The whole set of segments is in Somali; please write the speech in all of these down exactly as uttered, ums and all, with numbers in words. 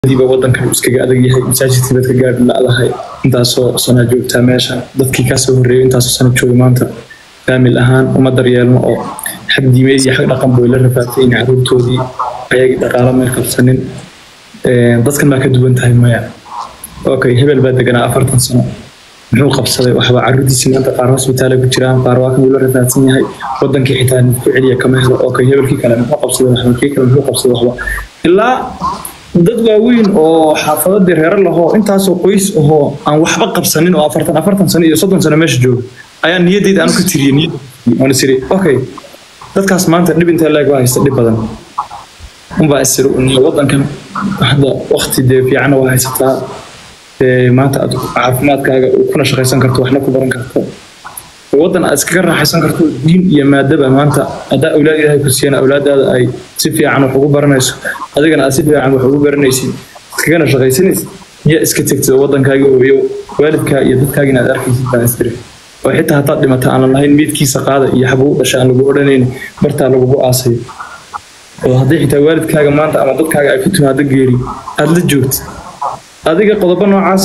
diba wadanka iskaga adag yahay masaajidka dadka gaar la adahay intaas oo sano joogta meesha dadkii ka soo horeeyay intaas oo sano joogay maanta kaamil ahaan uma daryeelno oo xaq diimeed iyo xaq dhaqan buu la rafaatay in caruurtoodii ayay dhaqaale meel qabsanin ee dadkan ma ka duwan tahay maya okay hebel baa deganaa afartan sano muxuu qabsaday waxba caruurtiisa maanta qaar hospitaal ku jiraan qaar waa kan la rafaatsan yahay wadankii xitaa ku celiya kama helo okay hebelkii kale muxuu qabsaday waxba kii kale muxuu qabsaday waxba ilaa dad waaweyn oo xaafadada reer laho intaas oo qoys oo aan waxba qabsanin oo afartan afartan sano iyo soddon sano meesha joogo ayaa niyadeyda aan ka tiriyay niyad aan siri okay dadkaas maanta dib inta laga haysto dib badan umba asiru in wadankan hada waqti deef fiican oo haysataa ee maanta aad caafimaadkaaga kuna shaqaysan karto waxna ku baran karto wadan aad iska raaxaysan karto diin iyo maadaba maanta ada awlaad ilaahay ku siiyana awlaadaada ay si fiican wax ugu baranayso adigana aad si fiican wax ugu baranaysid iskagana shaqaysanaysid ya iska tagtay wadankaaga oo waalidka iyo dadkaaga inaad arkaysid baan istir oo xitaa hataa dhimata aan lahayn midkiisa qaada iyo xabuu dhashaan lagu odhanaynin barta lagu aasay oo haddii xitaa waalidkaaga maanta ama dadkaaga ay ku timaado geeri aad la joogtid adiga qodobo noocaas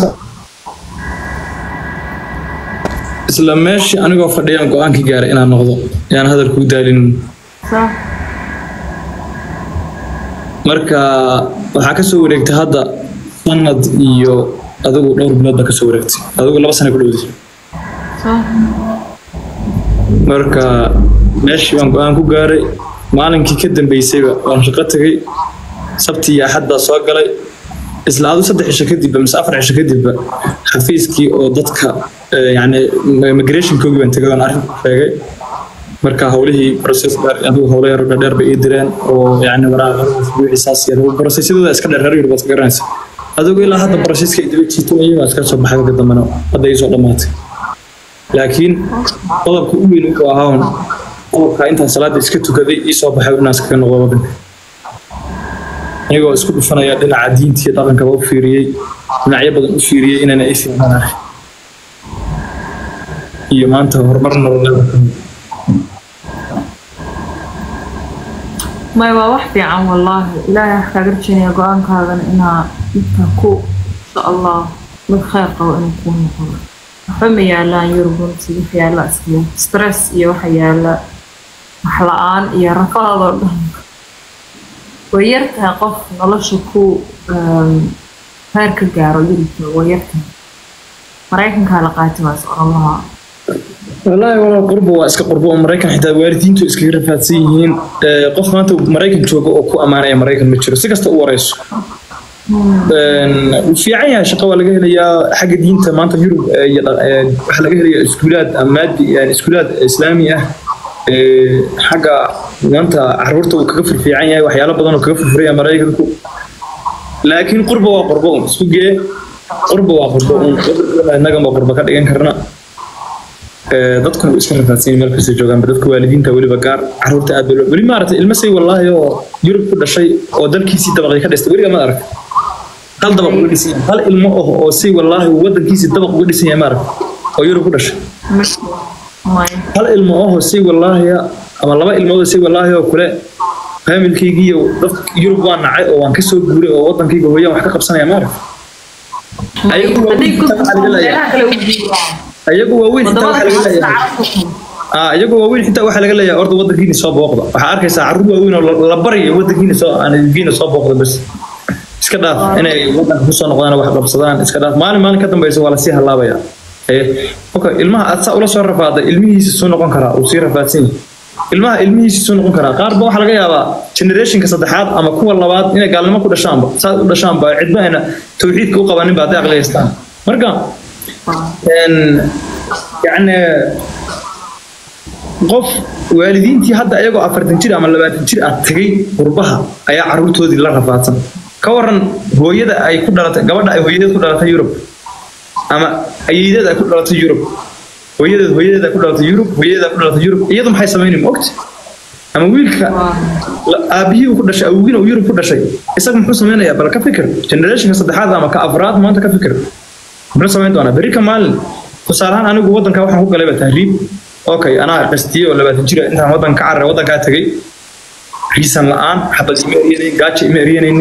isla meeshii anigoo fadhiyaan go'aankii gaaray inaan noqdo yaan hadal ku daalin صح marka waxa ka soo wareegtay hadda sanad iyo adigu dhowr bilood ka soo wareegtay adigu laba sano ku dhawday صح marka meeshii aan go'aan ku gaaray maalinkii ka dambeysay waan shaqo tagay sabti iyo axad baa soo galay isla aad saddex cisho kadib ama afar cisho kadib xafiiskii oo dadka يعني immigration koogi baan tagay aan arrin sheegay marka hawlihii process gaar adigu hawlaha yar dheer bay direen oo yani waraaq wixii saasiyo processadooda iska dheer yar bas garanaysa adigu ilaa hadda processka idil jiito iyo iska soo baxay ka dambana hadda ay soo dhamaatay laakiin qodobka ugu weyn oo ahaa qodobka inta salaada iska tukaday iyo soo baxay inaas ka noqdo wadanka ayagoo isku dhufanaya dhinaca diinta iyo dhaqanka u fiiriyay dhinacyo badan u fiiriyay inaan ay fiirnaan iyo maanta horumar nololeed ما يواضح في عام والله لا يحتاج شيء يقولون هذا إنها تكو إن شاء الله بالخير قوي إن يكون مقرر فما يلا يربون تيجي في يلا اسمه ستريس يوحي يلا حلقان يا رفاض ويرتها قف نلا شكو فارك الجارو يرتها ويرتها مريكن كالقات ما سأل الله والله والله قربه واسك قربه مريكان حتى والدينتو اسك رفاتسيين قف maanta mareykan joogo oo ku amaanaya mareykan ma jiro si kasta u wareyso een fiican yahay shaqo laga helayaa xagga diinta maanta yurub waxa laga helayaa iskuulaad amaadi yani iskuulaad islaami ah ee xagga maanta caruurta uu kaga fiican yahay waxyaalo badan oo kaga fiican mareykanku laakiin qurbo waa qurbo isku gee qurbo waa qurbo inaga ma qurbo ka dhigan karna dadku iska rafaadsan meel kasta joogan dadka waalidiinta waliba gaar caruurta aad baa wali maartay ilmasay wallahi oo yurub ku dhashay oo dalkiisii dabaqay ka dhistay waliga ma arag hal dabaq uga dhisay hal ilmo oo si wallahi wadankiisii dabaq uga dhisay ma arag oo yurub ku dhashay hal ilmo oo si wallahi ama laba ilmood si wallahi oo kale familkaygi iyo dad yurub waa nacay oo waan ka soo guuray oo wadankayga hooyaan wax ka qabsanaya ma arag ayagu waaweyn inta waxa laga leeyahay ah ayagu waaweyn inta waxa laga leeyahay ordo wadankiina soo booqda waxa arkaysaa caruur waaweyn oo la bariyo wadankiina soo aan diina soo booqda bas iska dhaaf inay wadanka ku soo noqdaan wax qabsadaan iska dhaaf maalin maalin ka dambeeyay waa la sii halaabaya ee okay ilmaha aad saa ula soo rafaaday ilmihiisa soo noqon kara oo sii rafaadsan ilmaha ilmihiisa soo noqon kara qaar ba waxa laga yaabaa generationka saddexaad ama kuwa labaad inay gaalnimo ku dhashaan ba saa u dhashaan ba cidbaana tawxiidka u qabanin ba aqli haystaan marka ان يعني qof waalidiintii hadda ayagoo afartan jir ama labaatan jir ah tagay qurbaha ayaa caruurtoodii la rafaadsan ka waran hooyada ay ku dhalatay gabadha ay hooyadeed ku dhalatay Yurub ama ayeeydada ay ku dhalatay Yurub hooyadeed hooyadeeda ku dhalatay Yurub hooyadeeda ku dhalatay Yurub iyadu maxay sameeyeen moogta ama wiilka aabihii ku dhashay awgiina Yurub ku dhashay isaga muxuu sameeyaa bal ka fikir generation saddexaad ama ka afraad maanta ka fikir بس ما عندنا بريكا مال وصاران أنا جو وطن كواحد هو قلبه تهريب أوكي أنا قصدي ولا بتجري أنت وطن كعر وطن كاتجي ريسان الآن حتى إمريانين قاتش إمريانين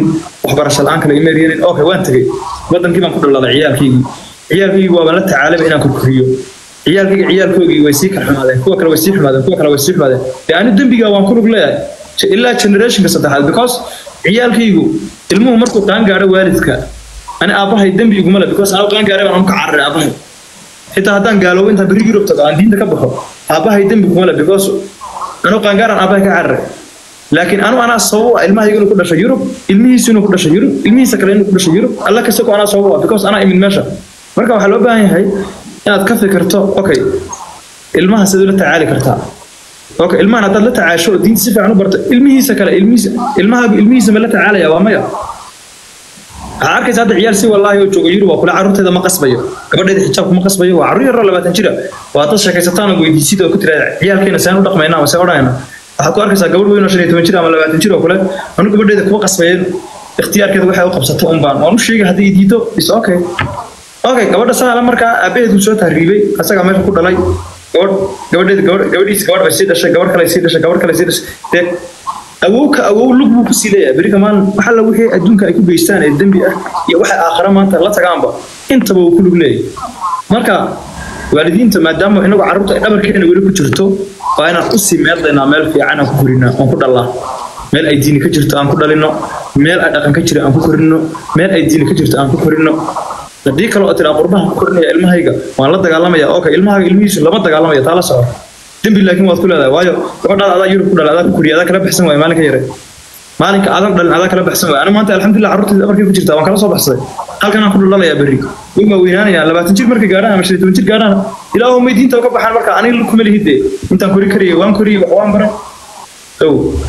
waxbarasho la'aan kale ima eryanin okay waan tagay wadankii baan ku dhalaaday ciyaalkaygi ciyaalkaygi waa la tacaalay inaan ku koriyo ciyaalkaygi ciyaalkoogii way sii karxumaadeen kuwa kale way sii xumaadeen kuwa kale way sii xumaadeen yaani dambiga waan ku lug leeyahay ilaa generationka saddexaad because ciyaalkaygu ilmuhu markuu qaan gaaro waalidka ana aabahay dambi iguma le because aan qaan gaaray baan ka carray aabahay xitaa haddaan gaaloobo inta bari Europe tago aan diinta ka baxo aabahay dambi iguma le because أنا قان قارن أباك عرّ لكن أنا أنا صوّا المها يقولوا كل شيء يوروب المي سينو كل شيء يوروب المي سكرين كل شيء يوروب الله كسكو أنا صوّا because أنا من ماشى مركب حلو بقى هاي أنا أتكفي كرتا أوكي المها سدولة تعالي كرتا أوكي المها نطلع تعاشو دين سفر عنو برت المي سكر المي المها المي زملة تعالي يا وامية عارك هذا عيال سي والله يوجو يروح وكل عروت هذا ما قصبيه قبل هذا حجاب ما قصبيه وعروي الرا لبعض تنشرة وأتصل كيستان ويدي سيد وكتير عيال كنا سانو رقم هنا وسأورانا أحكوا أركز قبل وين عشان يتمشي على لبعض تنشرة وكله أنا قبل هذا كوا قصبيه اختيار كذا واحد وقبضته أمبان وأنا شيء هذا يديته بس أوكي أوكي قبل السنة على مركا أبيه دوسوا تهريبي هسا كمان كل لاي قبل قبل قبل قبل يس قبل بس يدش قبل كلا يسيدش قبل كلا يسيدش أوك أو لب بكسيلة بري كمان محل وحي أدونك أكيد بيستان الدنبي يا واحد آخر ما أنت لا تجامبا أنت بوكل بلاي مركا والدين تما دام إنه عرضت أمر كأنه يقول كجرتو فأنا أسي مال لنا مال في عنا كورينا أنقول الله مال أيديني كجرت أنقول لنا مال أدقن كجرت أنقول كورينا مال أيديني كجرت أنقول كورينا لديك لو أتلا قربها كورينا علمها هيجا وأنا لا تجعلهم يا أوكي علمها علمي شو لما تجعلهم يا تعال صار دم بالله كم وقت هذا وايو وقت هذا يروح كل هذا كوريا هذا كله بحسن ويا مالك يره مالك هذا هذا كله بحسن أنا ما أنت الحمد لله عرضت الأمر كيف جرت وأنا كلا صوب حسن هل كان أقول الله يا بري وما ويناني يعني لما تنشر مركي جارانا مش تنشر جارانا إلى هم يدين توقف بحال مركا أنا اللي كمل هيدي أنت كوري كري وان كوري وان برا أو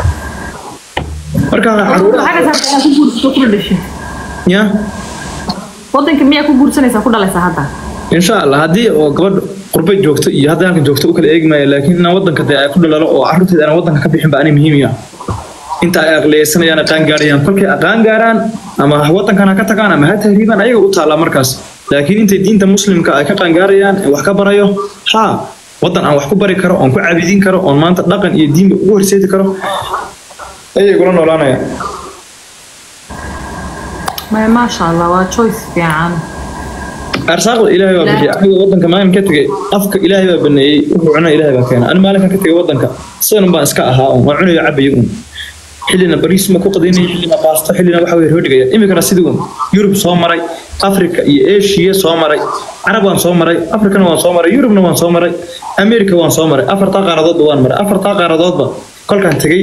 مركا عروض حاجة ثانية أكون بقول ليش يا وضن كمية أكون بقول سنة سأقول على ساعتها إن شاء الله هذه وقبل قرب جوكت هذا أنا جوكت وكل إجماع لكن أنا وضن كذا كل لا وعرضت أنا وضن كبيح بأني مهمية أنت أغلى سنة أنا كان جاريان كل كي أغان جاران أما وضن كان كتكان أما هذا تقريبا أيه قلت على مركز لكن أنت دين أنت مسلم كأكان جاريان وحكبر أيه ها وضن أو حكبر كرو أو كعبدين كرو أو ما أنت لقن يدين ورسيت كرو أيه يقولون ولا أنا ما ما شاء الله وتشويس في عام أرساق إلهي وبكي أحد وطنك ما يمكتك أفك إلهي وبني وعنا إلهي وكان أنا مالك كتك وطنك صير بقى إسكاءها وعنا يعبي يقوم حلنا باريس ما كوقديني حلنا باستا حلنا وحوي هودجيا إمي كنا سيدهم يوروب صومري أفريقيا إيشيا صومري عرب وان صومري أفريقيا وان صومري يوروب وان صومري أمريكا وان صومري أفريقيا قارضات وان مري أفريقيا قارضات كل كان تجي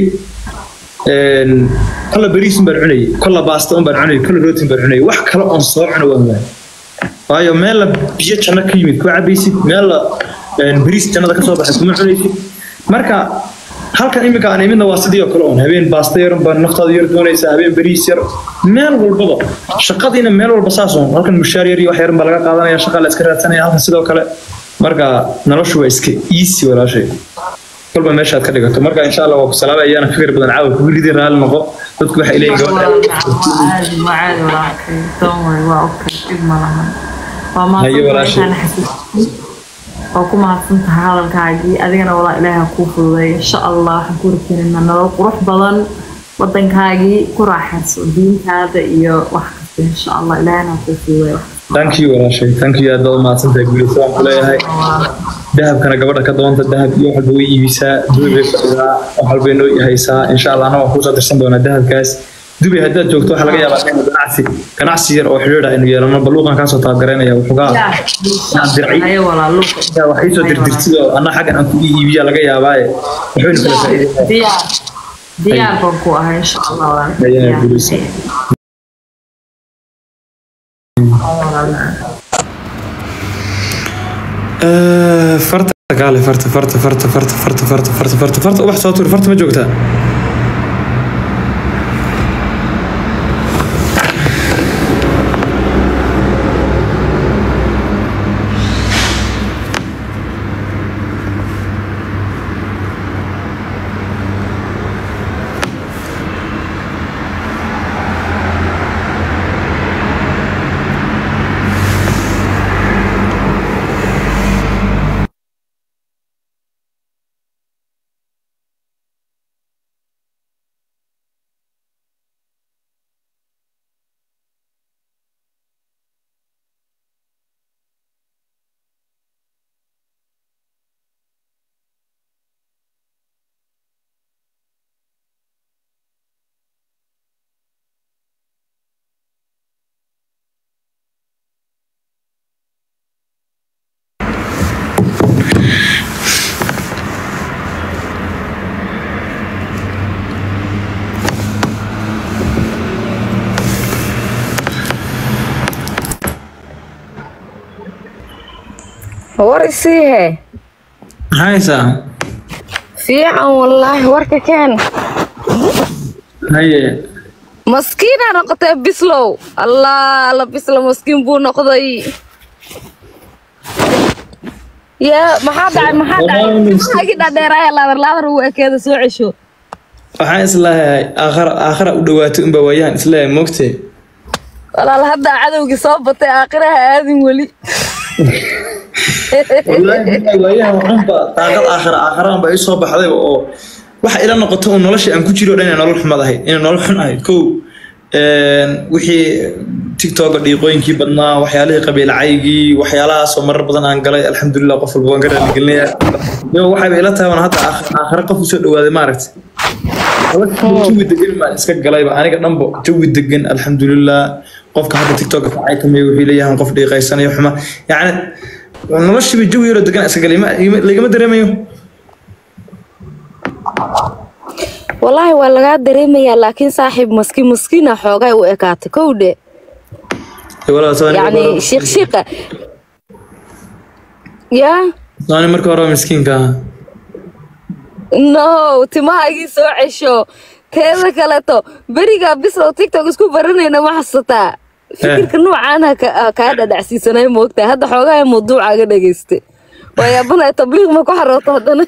كل باريس برعني كل باستا برعني كل روتين برعني وح كلا أنصار عنا وان waayo meel biyo jana ka yimid ku cabaysid meel een bariis janada ka soo baxay kuma cunaysid marka halkan imika aan imidna waa sidii oo kale oo habeen baasta yar baan naftaada yar doonaysa habeen bariis yar meel walba shaqadiina meel walba saasoon halkan mushaar yar iyo wax yar baa laga qaadanaya shaqa la iska raadsanaya halkan sidoo kale marka noloshu waa iska easy walaashay kolba meesha aad ka dhigato marka insha Allah waa ku salaamayaan fikir badan caawa ku lidii raal noqo dadku waxa ilaahay gabadha عادي ما عادي ولا أوكي دون waa أوكي إجمالا وما أنا حسيت وكم عصمت هذا الكعدي أدينا والله إلهها كوفي إن شاء الله حكور كنا نروح روح بدن بدن كعدي كراحة دين هذا إياه واحد إن شاء الله إلهنا كوفي thank you ولا شيء thank you هذا ما عصمت أقول سلام عليها ذهب كان قبل كده وانت الذهب يوم حلوي يبيسا دوبي وحلوي إنه يهيسا إن شاء الله أنا وأخوه درسنا دونا الذهب كاس دوبي هذا جوكتو حلقة يا بعدين كنعسي كنعسي أو حلوة إنه يلا بلوغان كان صوت عقرنا يا وحقا درعي أيوة والله لوك يا وحيد صوت درتيو أنا حاجة أنا كذي يبي حلقة يا باي وحين كذا ديا ديا بقوا إن شاء الله يا بوليس فرت قال فرت فرت فرت فرت فرت فرت فرت فرت فرت وبحث صوتور فرت ما جوكتها ورسيه هاي سا في عن والله ورك كان هاي مسكين أنا قلت بسلو الله الله بسلو مسكين بو نقضي يا ما حدا ما حدا ما كده دراي الله لا هو كذا سوء شو waxaan islaahay aakhir aakhir u dhawaato in bawayaan islaahay moogtay walaal hadda cadawgi soo batay aakhiraha aadin wali wallahi waayaan waxba taaqad aakhir aakhiraan bay soo baxday oo waxa ila noqoto oo nolosha aan ku jiro dhan nolol xumad ahayd in nolol xun ahayd ko een wixii TikTok dhiiqooyinkii badnaa waxyaalihii qabiilcaygii waxyaalahaas oo marar badan aan galay alxamdulillah qof walba waan ka dhaligelnaa iyo waxa ila tahay hadda aakhir qof soo dhawaaday ma aragtay jawi degan ma iska galayba aniga dhanbo jawi degan alxamdulillah qofka hadda TikTok ka ay kamay wixii leeyahay qof dhiiqaysanayo xuma yaani noloshii jawi yar degan iska galay ma lagama dareemayo والله ولا dareemaya laakiin saaxiib maskiin maskiina xoogay u ekaatay kowde يعني شيخ شيخة يا أنا مركو أروح مسكين كا نو تماهي سو عشو كذا كلاتو بريقا بسلو تيك توك اسكو برني أنا ما حسيتها فكر كنوع عنها كهذا دعسي سنة موقتها هذا حوجا موضوع عقد جيستي ويا بنا تبليغ ما كحرت هذا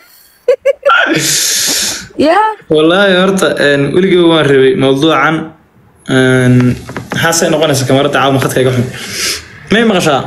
يا والله يا رتا ولقي وين ربي موضوع عن حاسة إنه قناة كاميرا تعاون خدك يقحم ما يمغشى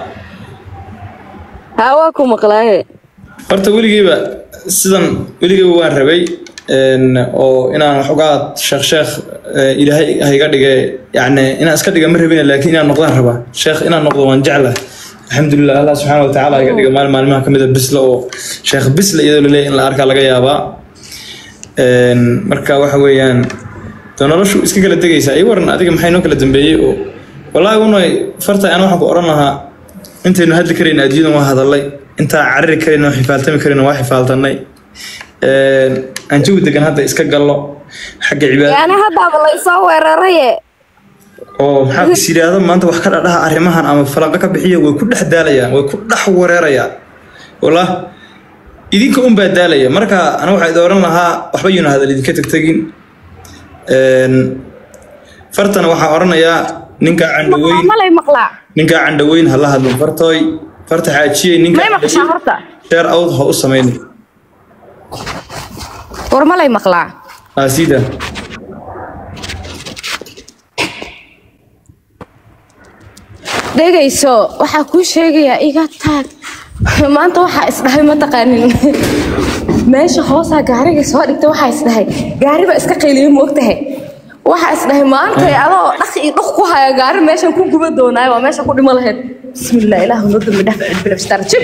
هواكم مقلاهي فرت ولقي بقى سيدان ولقي وين ربي إن أو إن أنا حقات شيخ شيخ إلى هاي هاي قاعد يعني إن أسكت جمر بينا لكن إن نقدر ربا شيخ إن نقدر ونجعله الحمد لله الله سبحانه وتعالى قاعد مال مال ما كمل بسلو شيخ بسل إذا لي إن الأركان لقى يابا إن مركا وحويان تنرشوا إسكي كلا تجيسا أي ورنا أديك محينو كلا دنبيه والله ونوي فرتا أنا وحب أورناها أنت إنه هاد الكرين أدين وهذا الله أنت عرّي كرين وحفالتم كرين وحفالتني أنجو دكان هذا إسكا قالوا حق عباد يعني هذا والله يصور رأيه أو محاك سيري هذا ما أنت وحكرا لها أرمهان أما فلاقك بحية ويكون حداليا ويكون حوريريا والله إذنك أم بداليا مركا أنا وحيد أورناها وحبينا هذا اللي كتك تجين فرتنا waxaa oranaya ninka candhaweyn malay maqlaa ninka candhaweyn halla hadlo fartooy farta xaajiyay ninka may maqshaa horta sheer awd ha u sameeyay war malay maqlaa asida dhegayso waxa ku sheegaya iga taag maanta waxa isdhahay ma taqaanin meesha hoosa gaariga soo dhigtay waxa isdhahay gaariba iska qeyliyay moogtahay waxa isdhahay maanta adoo dhaqi dhaq ku haya gaari meeshan ku guba doonay waa meesha ku dhimo lahayd bismillaah ilaahu nadu midaf bilaf starjib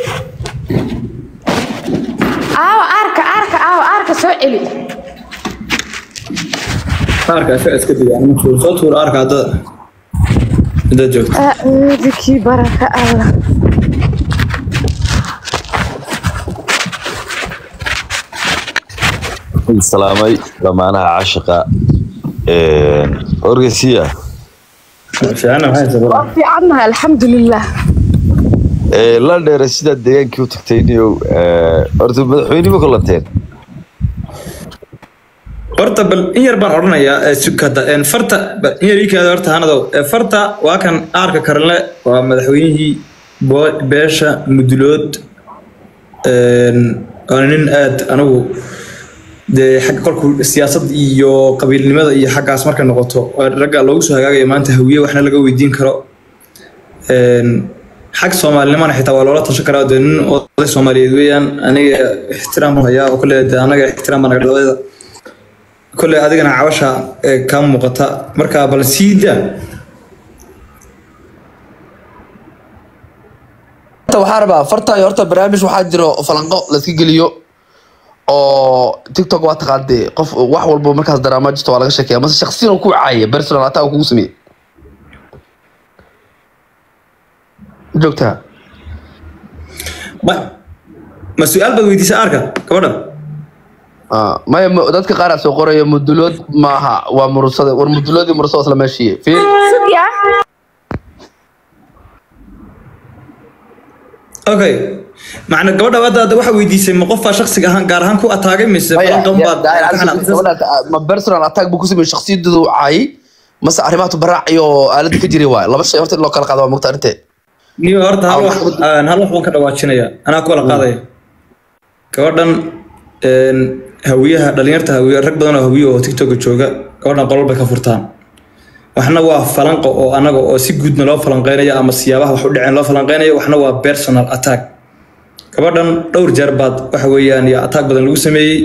aaw arka arka aaw arka soo celi arka iska diga ana soo soo tuur arka hada hada joogto aadiki baraka allah السلامي لما عاشقة أورجسيا في عنا هاي زبرة في عنا الحمد لله لا درسيدا ديان كيو تكتينيو أرتو مدحويني بكلتين horta bal in yar baan oranayaa sukada een farta in yar iikaada horta hanado farta waa kan aarka karle waa madaxweynihii beesha mudulood een nin aad anagu de xaq kolku siyaasad iyo qabiilnimada iyo xaqaas marka noqoto ragga loogu soo hagaagay maanta hawiye waxna laga weydiin karo een xaq Soomaalnimada xitaa waa loola tashan karaa nin oday Soomaaliyeed weeyaan aniga ixtiraam haya oo kale anaga ixtiraam anaga dhawada كل هذه أنا عاوشها كم مقطع مركب بالسيدة. وحاربة فرتا يورتا برامج واحد جرو فلانقو لسكي اليو أو تيك توك واتقادي قف واحد والبو مركز درامات جتوا على شكل مثلا شخصيا وكو عاية بيرسونال عطا وكو سمي جوكتها ما ما السؤال بدويتي سأركا كبرنا آه ما يم dadka qaar soo qorayo mudulood maaha waa murusada war muduloodi murusada isla meeshii fi sugiya okay macna gabadha wada waxa weydiisay ma qof shakhsiga ahaan gaar ahaan ku ataagay mise balanqan baad ma personal attack buu ku sameeyay shakhsiyaddu caay mase arrimaha baraac iyo aalad ka jiray waay laba shay horta loo kala qaado waa mugta arintee niyo horta hal wax hal wax ka dhawaajinaya anaa ku wala qaaday gabadhan een hawiyaha dhalinyarta hawiyaha rag badan oo hawiyo oo TikTok jooga gabadhan qolol bay ka furtaan waxna waa falanqo oo anaga oo si guudna loo falanqeynaya ama siyaabaha wax u dhaceen loo falanqeynayo waxna waa personal attack gabadhan dhowr jeer baad waxa weeyaan ya attack badan lagu sameeyay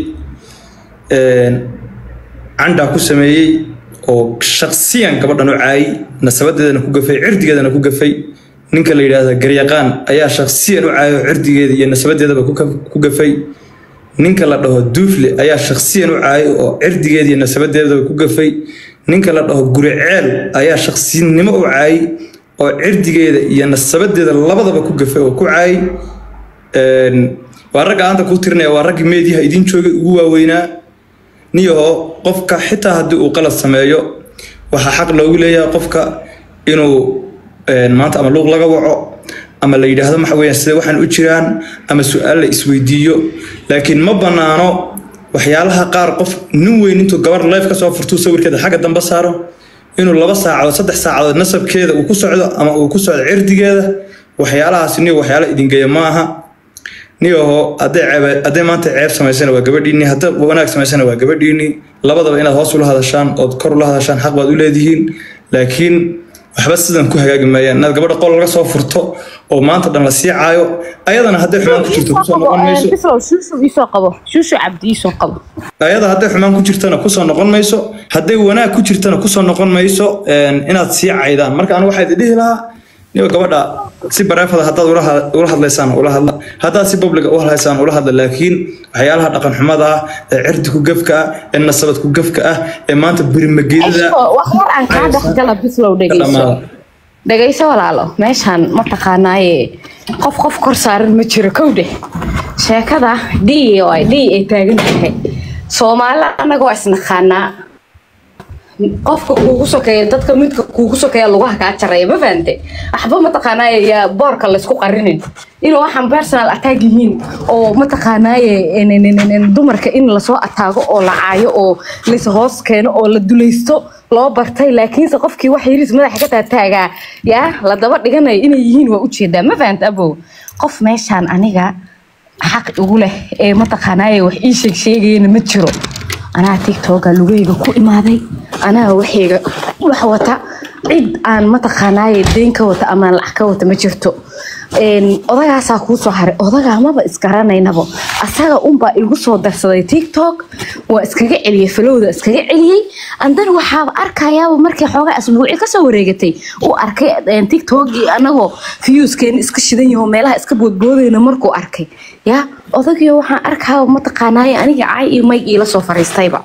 een canda ku sameeyay oo shakhsiyan gabadhan u caay nasabadeedana ku gafay cirdigeedana ku gafay ninka la yiraahdo garyaqaan ayaa shakhsiyan u caayo cirdigeeda iyo nasabadeedaba ku gafay ninka la dhaho duufle ayaa shakhsiyan u caayo oo cirdigeeda iyo nasabadeedaba ku gafay ninka la dhaho guriceel ayaa shakhsiyanimo u caay oo cirdigeeda iyo nasabadeeda labadaba ku gafay oo ku caay een waa rag aanta ku tirnay waa rag meediyaha idin joogay ugu waaweynaa niyo qofka xitaa hadii uu qalad sameeyo waxa xaq loogu leeyahay qofka inuu een maanta ama luuq laga waco ama la yiraahdo waxa weeyaan sida waxaan u jiraan ama su'aal la isweydiiyo laakiin ma banaano waxyaalaha qaar qof nin weyn intuu gabar live ka soo furto sawirkeeda xagga dambe saaro inuu laba saacadood saddex saacadood nasabkeeda uu ku socdo ama uu ku socdo cirdigeeda waxyaalahaas niyo waxyaalo idin geeyo ma aha niyo aday ceeb aday maanta ceeb samaysana waa gabadhiini hadda wanaag samaysana waa gabadhiini labadaba inaad hoos u la hadashaan oo kor u la hadashaan xaq baad u leedihiin laakiin waxba sidan ku hagaagi maayaan inaad gabadha qol laga soo furto oo maanta dhan la sii caayo ayadana hadday xumaan ku jirto ku soo noqon mayso shushu isoo qabo shushu cabdi isoo qabo ayada hadday xumaan ku jirtana ku soo noqon mayso hadday wanaag ku jirtana ku soo noqon mayso inaad sii caydaan marka aan waxaad dhihi lahaa niyo gabadha si bareefada hadaad ula hadlaysaan ula hadla hadaad si public u hadlaysaan ula hadla laakiin waxyaalaha dhaqan xumada ah ee cirdi ku gafka ah ee nasabad ku gafka ah ee maanta birimageedada wax yar aan ka dhaxgala bislow dhageyso dhageyso walaalo meeshan ma taqaanaaye qof qof kor saaran ma jiro kowde sheekada dhii oo ay dhii ay taagan tahay Soomaaliya anaga waa isnaqaanaa qofka kuugu sokeeyo dadka midka kuugu sokeeyo lugaha ka jaray ma faante waxba ma taqaanaaye ya boorka la isku qarinin inuu waxan personal attack yihiin oo ma taqaanaaye in dumarka in la soo ataago oo la caayo oo la hoos keeno oo la dulaysto loo bartay laakiin se qofkii wax yariis madaxa ka taagaa ya la daba dhiganay inay yihiin waa u jeedaa ma faante abo qof meeshan aniga xaq ugu leh ee ma taqaanaaye wax ii sheeg sheegayna ma jiro أنا تيك توك لوجيga ku imaaday أنا waxayga wax wata cid aan ma taqaanay deenka wata ama lacag ka wata ma jirto een odagaas ku soo haray odaga maba iskaraanaynabo asaga un baa igu soo darsaday TikTok waa iskaga celiyay falowda iskaga celiyay andan waxa arkayaa markii xoogaa asbuuci ka soo wareegatay uu arkay TikTok anagoo viewskeen iska shidan yahay meelaha iska boodboodayna markuu arkay ya odagiyo waxaan arkaa ma taqaanay aniga caay iyo may ila soo fariistayba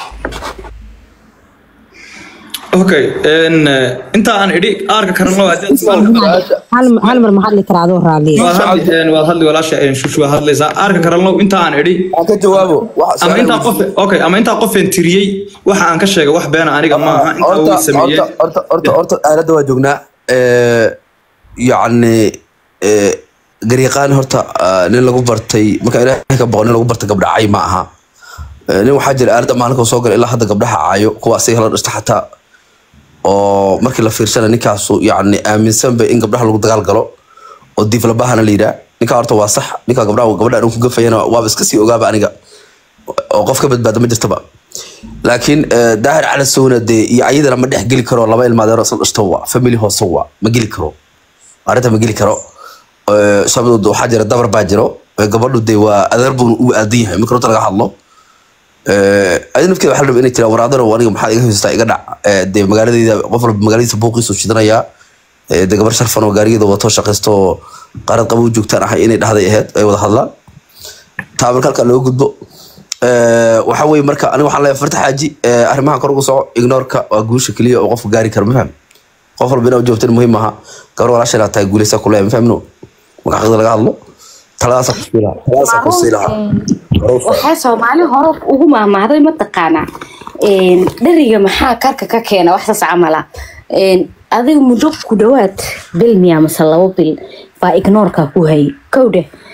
okay en inta aan idhi arka karno hal hal mar maxad li karaado raaliye waa hadli walaasha en shushu hadlaysa arka karno inta aan idhi ka jawaabo ama inta qof okay ama inta qof en tiriyay waxa aan ka sheegay wax been aniga ma aha inta uu sameeyay horta horta horta aalada waa joognaa ee yaani ee gariiqaan horta nin lagu bartay marka ilaahay ka boqon lagu bartay gabdha caay ma aha nin waxa jira aalada maalinka soo galay ilaa hadda gabdhaha caayo kuwa si hal dhasta xataa oo markii la fiirsana ninkaas yaani aaminsan bay in gabdhaha lagu dagaal galo oo diif la baahana leeyahay ninka horta waa sax ninka gabdhaha gabdhaha inuu ku gafayana waa iska sii ogaaba aniga oo qof ka badbaado ma jirtaba laakiin daahir cala suunade iyo ayadana ma dhex gali karo laba ilmaadeer oo dhashto waa family hoose waa ma gali karo arinta ma gali karo sababtoo waxa jira dabar baa jiro gabadhu de waa adeer buu u aadan yahay marka laga hadlo ee ayna nafkeeda waxa la rabaa inay tira waraadar oo aniga maxaa iga haystaa iga dhac de magaaladayda qof walba magaaladiisa buuqiisu shidanaya ee de gabar sharfan oo gaarigeeda wato shaqaysto qarad qabo joogtaan ah inay dhaxday ahayd ay wada hadlaan taabal kalka loo gudbo ee waxa weey marka aniga waxaan leeyahay farta xaaji arrimaha kor ugu soo ignoorka waa guusha kaliya oo qof gaari karo ma faham qof walba inuu joogto muhiim aha gaar walaasha tahay guuleysa kulay ma fahmno waxa laga hadlo talaasa ku sila talaasa ku sila waxa Soomaali hore ugu maamaaday ma taqaana een dhariga maxaa karka ka keena wax saas camala een adiga muddo ku dhawaad bil miya masal labo bil ba ignoorka ku hay kowde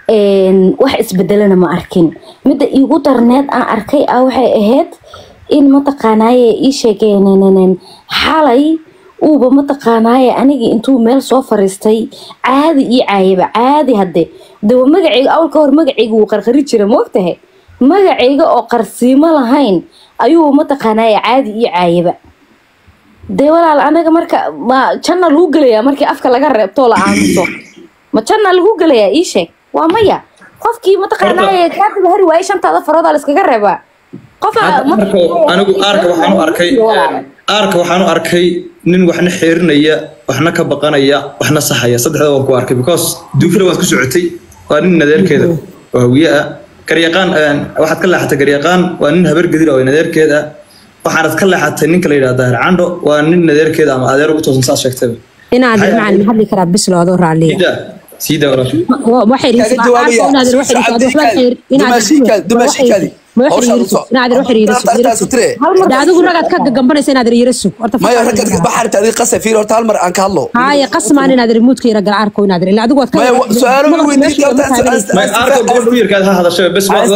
wax isbedelana ma arkin midda iigu darneed aan arkay ah waxay ahayd in mataqaanaaye ii sheegeen xalay uuba mataqaanaaye anigii intuu meel soo fariistay caadi ii caayaba caadi hadde dawa magacayga awalka hor magacayga wuu qarqari jira moogtahay magacayga oo qarsiimo lahayn ayuu mataqaanaaye caadi ii caayaba dee walaal anaga marka ma janna lagu gelayaa markii afka laga reebtoo la aamuso ma janna lagu gelayaa ii sheeg waa maya qofkii mataqaanaaye kaadib hari waayay shantaada farooda la iskaga reebaa qof anigu aarka waxaan u arkay aarka waxaan u arkay nin waxna xeerinaya waxna ka baqanaya waxna saxaya saddexda waan ku arkay because duufira waad ku socotay waa nin nadeerkeeda oo hawiye ah garyaqaan waxaad ka leexatay garyaqaan waa nin habar gadir oo nadeerkeeda waxaanad ka leexatay ninka la yiraahdo Daahir Cando waa nin nadeerkeeda ama adeer ugu toosan saas sheegtay inaad macaan hadli karaa bisloodo raaliya سيدا ولا شو؟ واحد يسمع نادر واحد يسمع نادر نادر واحد يرسل هذا يقول لك كذا جنبنا سين نادر يرسل ما يركض بحر تادي قصة فيه ورتال مر عن كله هاي قسم أنا نادر موت كي رجع عاركو نادر اللي عدو ما سؤال وين ما عاركو قول كبير كذا هذا الشيء بس ما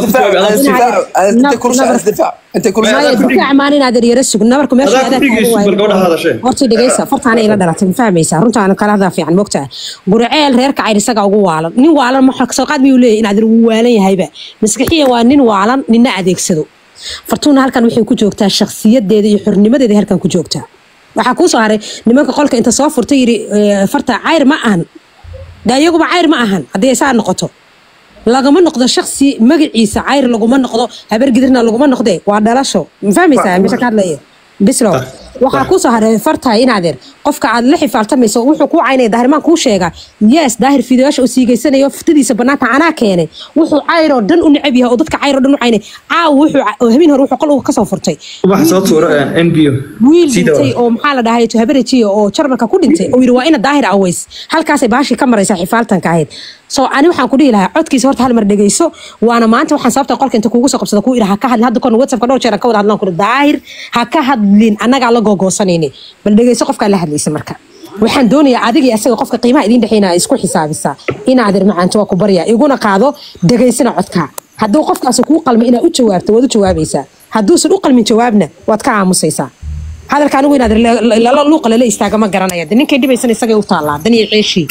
أنت كل شيء استدفاع أنت كل شيء دفاع ماني نادر يرسل نبركم ماشي هذا شيء ورتي دقيسة فرت أنا إلى درجة فاهميسا رنت أنا كلا هذا في عن وقتها قرعيل هيرك عير سجع وعالم نين وعالم محرك ساقات بيولي نادر وعالي هيبة مسكحية ونين وعالم نين adeegsado fartuuna halkan waxay ku joogtaa shakhsiyadeeda iyo xurnimadeeda halkan ku joogtaa waxa ku soo haray nimanka qolka inta soo furtay yiri farta cayr ma ahan daayaguba cayr ma ahan hadii ay saa noqoto lagama noqdo shakhsi magaciisa cayr laguma noqdo habar gidirna laguma noqdo waa dhalasho ma fahmaysaa meesha ka hadlaya bislo waxa ku soo haray farta in adeer qofka aad la xifaaltamayso wuxuu ku caynay daahirmaan ku sheega yes daahir fiidaasha oo siigeysanayo ftadiisa banaanka ana keenay wuxuu cayro dhan u nicib yahay oo dadka cayro dhan u caynay caaw wuxuu habeen hore wuxuu qol ka soo furtay waxa soo tuuro N B O wiil dhintay oo maxaa la dhahay habareejiyo oo jarmalka ku dhintay oo yiri waa ina daahir aways halkaas ay baashi ka maraysa xifaaltanka ahayd soo ani waxaan ku dhihi lahaa codkiisa horta hal mar dhageyso waana maanta waxaan sababta qolka inta kugu soo qabsada ku iraha ka hadli hadda kon WhatsApp ka dhowr jeer ka wada hadlaan ku daahir ha ka hadlin anaga la googoosanayni bal dhageyso qofka la hadlaysa marka waxaan doonayaa adiga iyo asaga qofka qiimaha idin dhaxeynaa isku xisaabisa in aad macaanto waa ku bariya iguna qaado dhageysana codka hadduu qofkaas ku qalmo inaa u jawaabto wada jawaabaysaa hadduu soo u qalmin jawaabna waad ka aamusaysaa hadalkaan ugu inaad la luuq la istaaga ma garanaya ninkay dhibaysan isaga u taalaa dan iyo ceeshi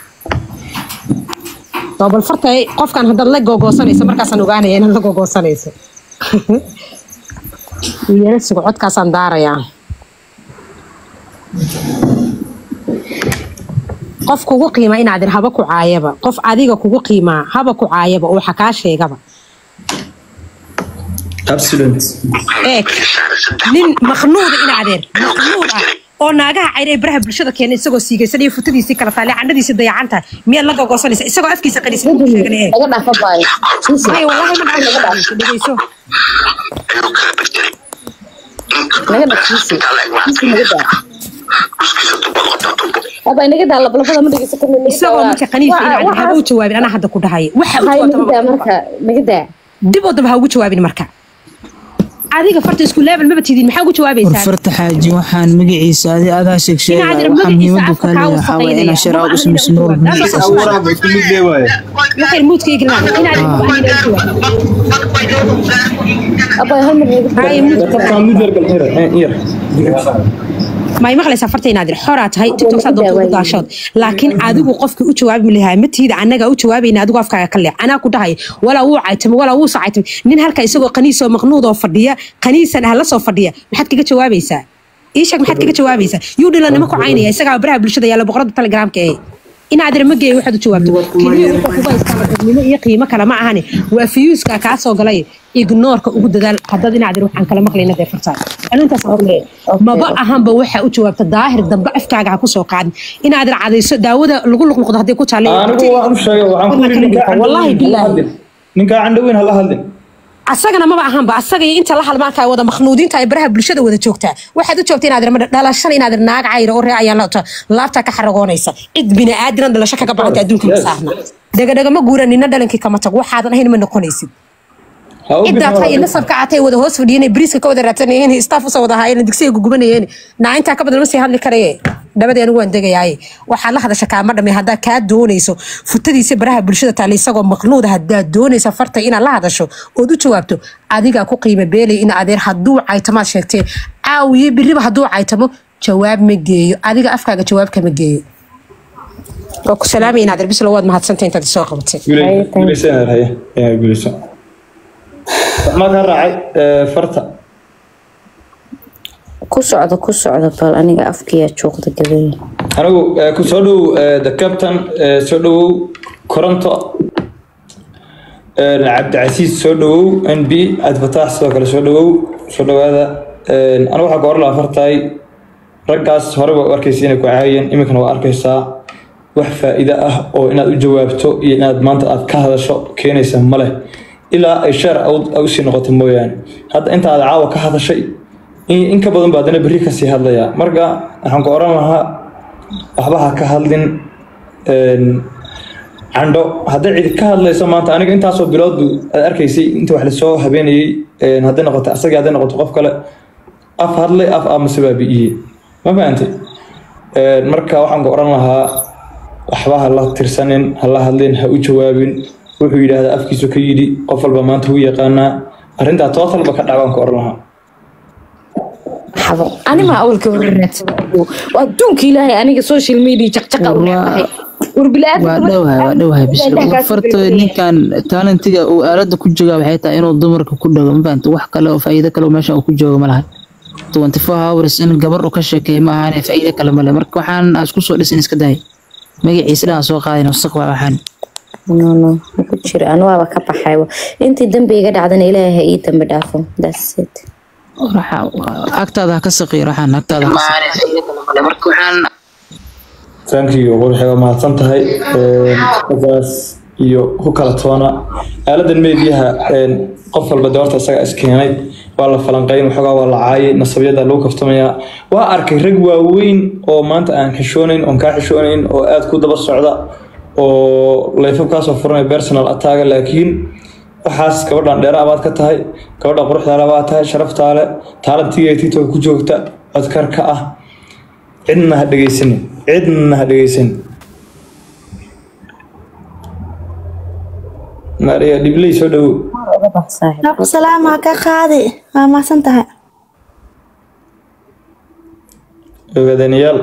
طب الفرطة قف كان هذا اللي جوجو سنة سمر كاسن وجاني يعني اللي جوجو سنة سه يرس قعد كاسن دار يعني قف كوجو قيمة إن عذر هبكو عايبة قف عادي كوجو قيمة هبكو عايبة وحكاش شيء جبا absolute إيه لين مخنوق إن عذر مخنوق oo naagaha cayray baraha bulshada keenay isagoo siigaysanay futadiisi kala taale candadiisi dayacanta meel laga goosanaysa isagoo afkiisa qanisan ku sheeganay laga dhaafo baay ay wallahi ma dhaafo laga dhaafo dhigayso laga dhaafo aba inaga daa lablabada ma dhigayso kan isagoo marka qaniisa in aad u jawaabin ana hadda ku dhahay waxa uu marka naga daa dib oo daba ugu jawaabin marka adiga farta isku level ma batidin maxaa ugu jawaabaysaa farta xaaji waxaan magaciisa adi adaa sheeg sheeg waxaan muhiimadu ka leeyahay waa in sharaab ismu isnoor waxay moodka iglaan in aad aba hal mar ay moodka ka mudar gal xira yar ما يمغلي سافرتي نادر حرات هاي تيك توك صدق داشود لكن عادو قفك u jawaab milahay matiida anaga u jawaabayna adigu afkaaga kale ana ku dhahay wala uu caytay wala uu sacaytay nin halka isagoo qaniiso maqnuud oo fadhiya qaniisan ah la soo fadhiya maxaad kaga jawaabaysaa iisheeg maxaad kaga jawaabaysaa yuu dhilana ma ku caynaya isaga baraha bulshada yaala boqorada telegramka ee in aad ma geey waxaad u jawaabto kaliya wuxuu kuba istaagay iyo qiimo kale ma ahani waa fiyuuska ka soo galay ignoorka ugu dadaal hadad in aad waxaan kala maqlayna de fartaa arintaas ma ba ahanba waxa u jawaabta daahir dambe afkaaga ku soo qaad in aad cadayso daawada lagu luqluqdo hadii ku taalay anigu waan u sheegay waxaan wallahi billahi ninka candawin hala hadlin asagana ma ba ahanba asaga inta la halmaanka wada makhnuudinta ay baraha bulshada wada joogtaa waxaad u joogtay inaad dhalashan inaad naag cayro oo reeyaan laabta ka xaragoonaysa cid bini aadina dhalasho kaga baxay adduunka ma saarna daga daga ma guuranina dhalankii kama tag waxaadan ahayn ma noqonaysid إذا تهي نصب كعتي وده هوس فديني بريسك كوده راتنين staff وصوده هاي الدكسي جوجبنيين نعين تاكبد المسي هذا الكريه dabadii anigu waan degayaay waxaa la hadasha kaama dhamay haddaa kaa doonayso futadiisa baraha bulshada taale isagoo maqnuuda haddaa doonaysa farta inaad la hadasho ood u jawaabto adigaa ku qiimo beelay in adeer hadduu caytamaad sheegtee caawiye biriba hadduu caytamo jawaab ma geeyo adiga afkaaga jawaab kama geeyo oo ku salaamay in adeer bisla waad mahadsantahay intaad soo qabatay guulaysan haye yaa guulaysan ma ka raacay farta ku socdo ku socdo bal aniga afkiya joogda gabay anigu ku soo dhow the captain soo dhow koronto Cabdicasiis soo dhow N B adfataax soo kale soo dhow soo dhawaada anigu waxa goor la fartay raggaas hore waa arkaysiin inay ku caayeen iminkana waa arkaysaa wax faa'iido ah oo inaad u jawaabto iyo inaad maanta aad ka hadasho keenaysa ma leh ilaa ay shar aw si noqoto mooyaan hadda inta aad caawa ka hadashay in ka badan baadana bari ka sii hadlaya marka waxaan ku oran lahaa waxba ha ka hadlin een ando hadda cid ka hadlayso maanta aniga intaas oo bilood aad arkaysay inta wax la soo habeenayay een hadda noqoto asaga hadda noqoto qof kale af hadlay af ama sababiye ma fahamtay een marka waxaan ku oran lahaa waxba ha la tirsanin ha la hadlin ha u jawaabin wuxuu yiraahdaa afkiisu ka yiri qof walba maanta uu yaqaana arinta total ba ka dhacaan ku oran lahaa حضر أنا ما أقول كورنت وأدونك إلهي أنا كسوشيال ميديا شقشقة ولا وربلاد وادوها وادوها بس وفرت إن كان تالنت وأراد كل جواب حتى إنه ضمرك كل جواب فانت وحكى له فايدة كلام ماشى وكل جواب ملها تو أنت فيها ورسين جبر وكشك ما أنا فايدة كلام ملها مرك وحن أسكت سؤال لسه نسكداي ما يجي يسرع سوق هاي نفسك وحن no no ما كنت شيء أنا وابا حيوة أنت الدم بيجد عدنا إلهي إيه دم بدافع that's it راح أكتر ذاك الصغير راح أكتر ذاك الصغير thank you waxay ma santahay ee bas iyo ku kala toona aaladan meediyaha een qof walba doorta isaga iskeenay waa la falanqeyn waxoogaa waa la caayay nasabiyada loo kaftamaya waa arkay rag waaweyn oo maanta aan xishoonayn oo ka xishoonayn oo aad ku daba socda oo leefaf ka soo furanay personal attack laakiin waxaas gabadhan dheer abaad ka tahay gabadha quruxda abaad tahay sharafta leh talantiga TikTok ku joogta codkarka ah cidna ha dhageysan cidna ha dhageysan Maria Dibley soo dhaw Salaam ka qaadi waa ma santahay ogaadaniyaal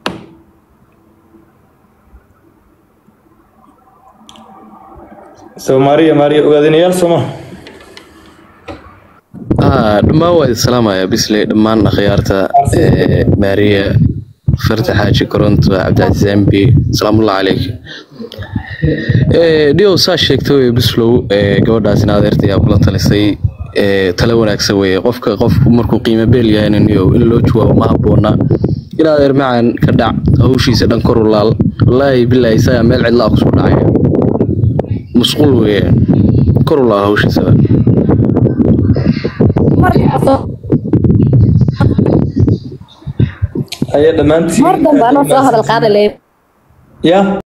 So Maria Maria ogaadaniyaal soma ah dhama waa salaamaya bisle dhamaan khiyaarta ee Maria فرت حاجة كرنت عبد العزيز إم بي سلام الله عليك. ديو ساشيك توي بسلو جودة سنادرتي أبلغ تلسي تلون أكسوي قف قف مركو قيمة بيليا إنه إلا جوا ما بونا إلى غير معن كدع أو شيء سدن كرولال الله بالله يسا مل الله أقصد عيه مسؤول ويا كرولال أو شيء سدن. هيا دمانتي مرة أنا صاحب القاعدة ليه يا